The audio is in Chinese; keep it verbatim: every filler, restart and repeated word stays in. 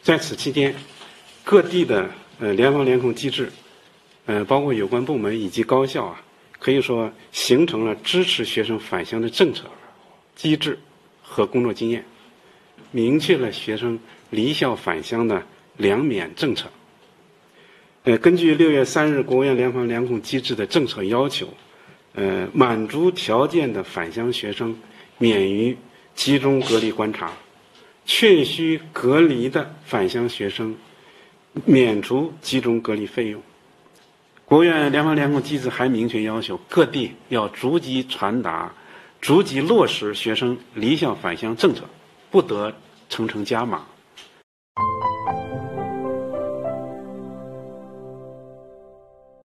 在此期间，各地的呃联防联控机制，呃包括有关部门以及高校啊，可以说形成了支持学生返乡的政策、机制和工作经验，明确了学生离校返乡的两免政策。呃，根据六月三日国务院联防联控机制的政策要求，呃，满足条件的返乡学生免于集中隔离观察，确需隔离的返乡学生免除集中隔离费用。国务院联防联控机制还明确要求各地要逐级传达、逐级落实学生离校返乡政策，不得层层加码。